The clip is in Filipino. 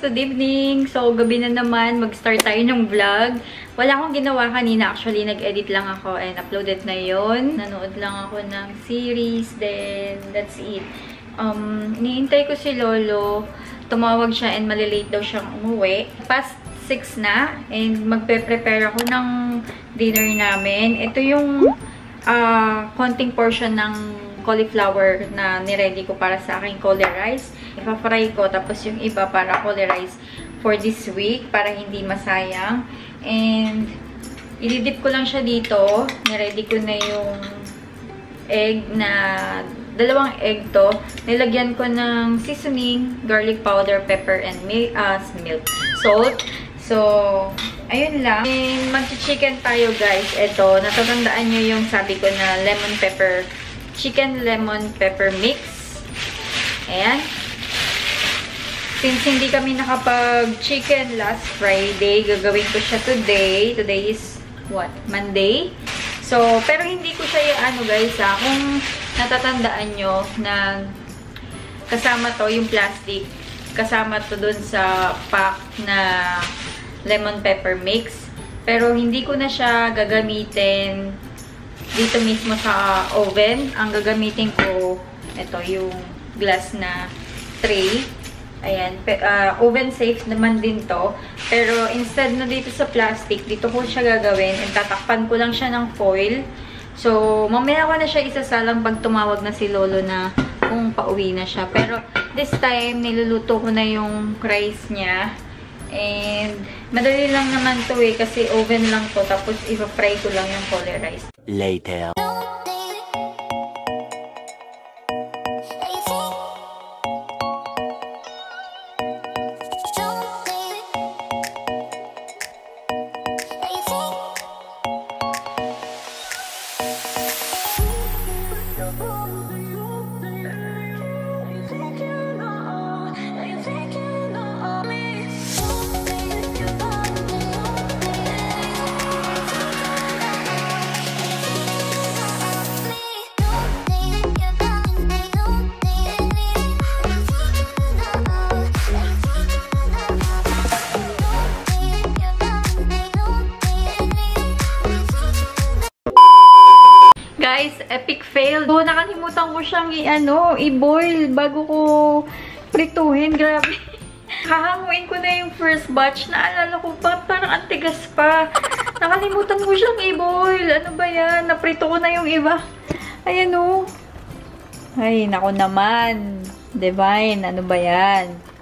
good evening. So, gabi na naman. Mag-start tayo ng vlog. Wala akong ginawa kanina. Actually, nag-edit lang ako and uploaded na yon. Nanood lang ako ng series. Then, that's it. Iniintay ko si Lolo. Tumawag siya and malilate daw siyang umuwi. Past 6 na. And magpe-prepare ako ng dinner namin. Ito yung konting portion ng cauliflower na niready ko para sa aking cauli rice. Ipa-fry ko, tapos yung iba para cauli rice for this week, para hindi masayang. And, ididip ko lang siya dito. Niready ko na yung egg na, 2 egg to. Nilagyan ko ng seasoning, garlic powder, pepper, and milk, salt. So, ayun lang. And, mag-chicken tayo guys. Ito, natatandaan nyo yung sabi ko na lemon pepper, chicken lemon pepper mix. Ayan. Since hindi kami nakapag-chicken last Friday, gagawin ko siya today. Today is, what? Monday? So, pero hindi ko siya guys, kung natatandaan nyo na kasama to, yung plastic, kasama to dun sa pack na lemon pepper mix. Pero hindi ko na siya gagamitin dito mismo sa oven. Ang gagamitin ko, ito, yung glass na tray. Ayan. Oven safe naman din to. Pero instead na dito sa plastic, dito ko siya gagawin. And tatakpan ko lang siya ng foil. So, mamaya ko na siya isasalang pag tumawag na si Lolo na kung pauwi na siya. Pero this time, niluluto ko na yung rice niya. And madali lang naman to kasi oven lang to. Tapos ipa-fry ko lang yung cauli rice. Later. Guys, epic fail. So, nakalimutan ko siyang i-boil bago ko prituhin. Grabe. Hahanguin ko na yung first batch. Naalala ko pa, parang antigas pa. Nakalimutan ko siyang i-boil. Ano ba yan? Naprito ko na yung iba. Ayan o. Ay, nako naman. Divine, ano ba yan?